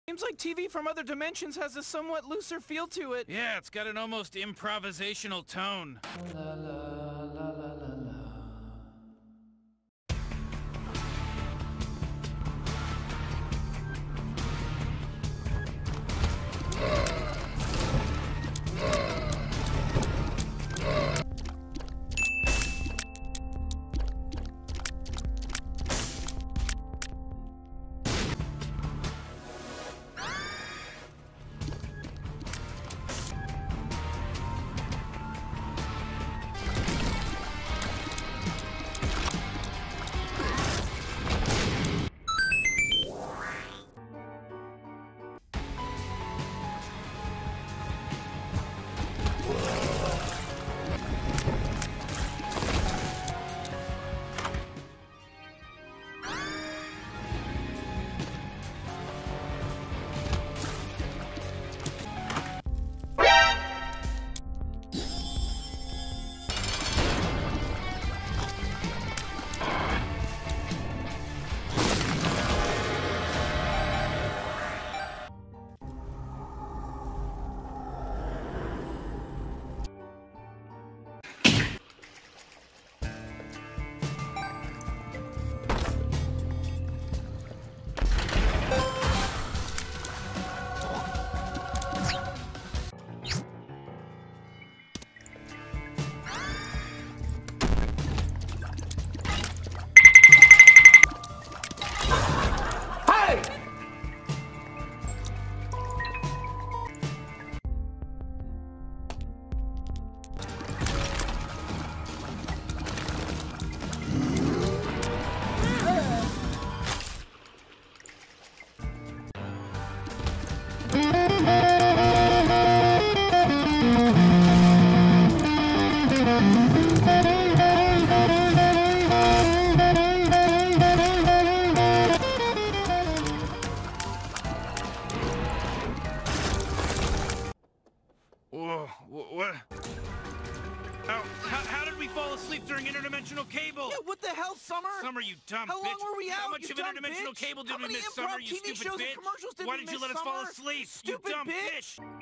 Seems like TV from other dimensions has a somewhat looser feel to it. Yeah, it's got an almost improvisational tone. La la la la la la. Whoa, what? How did we fall asleep during interdimensional cable? Yeah, what the hell, Summer? Summer, you dumb bitch. How long were we out, How much you of dumb interdimensional bitch? cable did How we many miss, improv Summer, you TV stupid shows and bitch? commercials did Why we did you miss, let us fall Summer? asleep, Stupid you dumb bitch. bitch?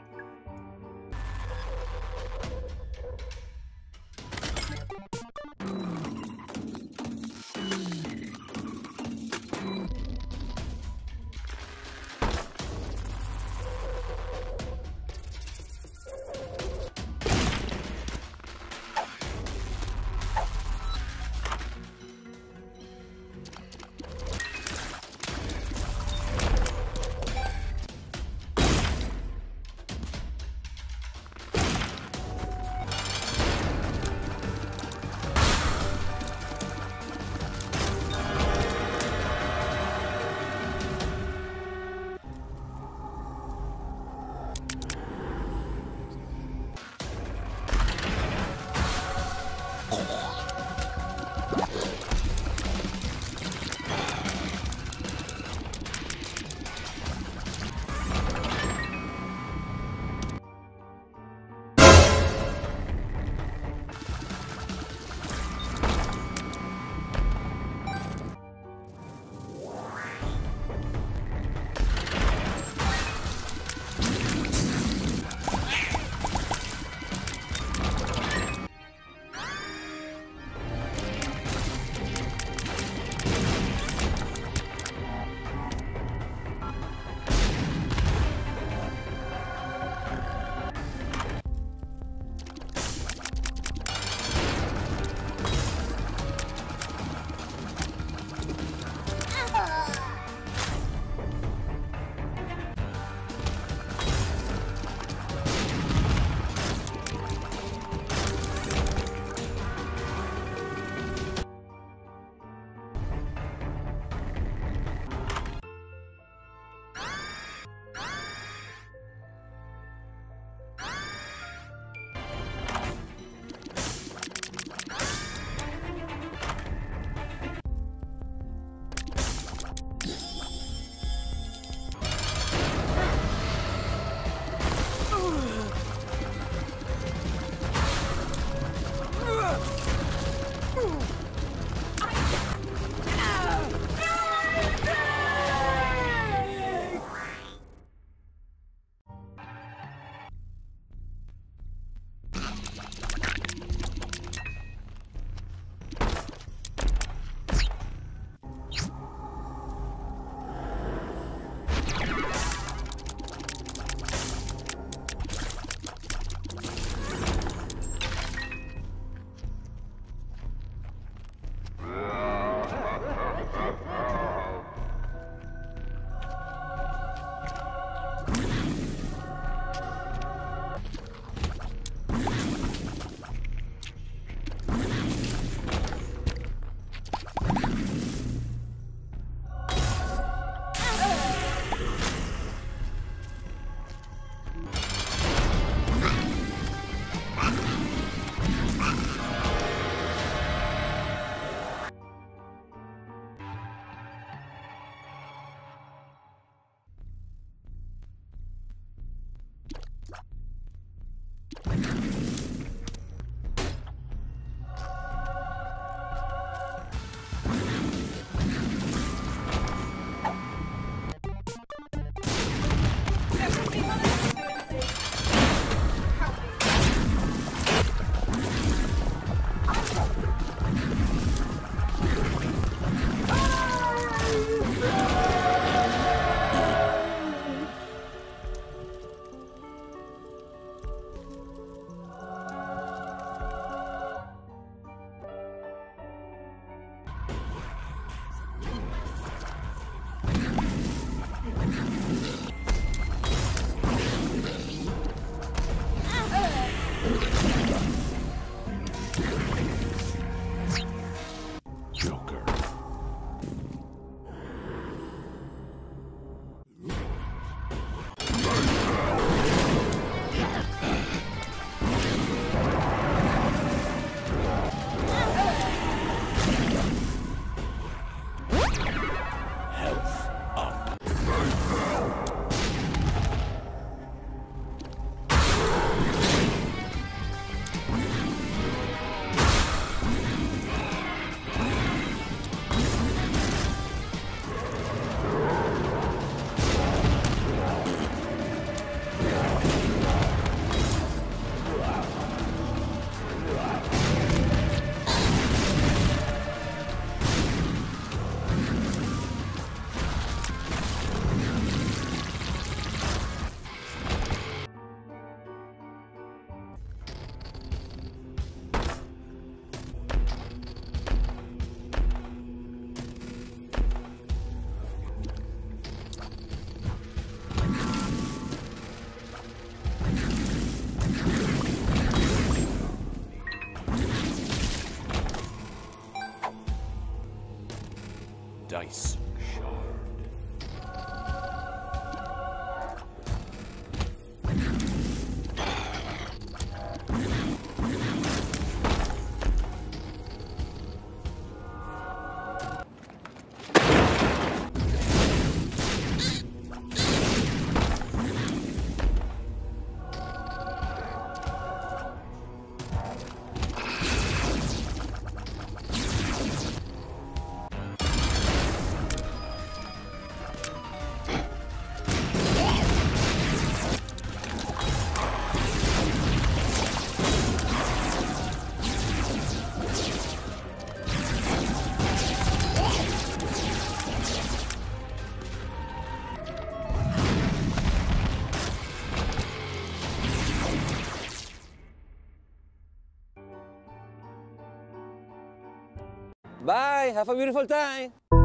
Bye! Have a beautiful time!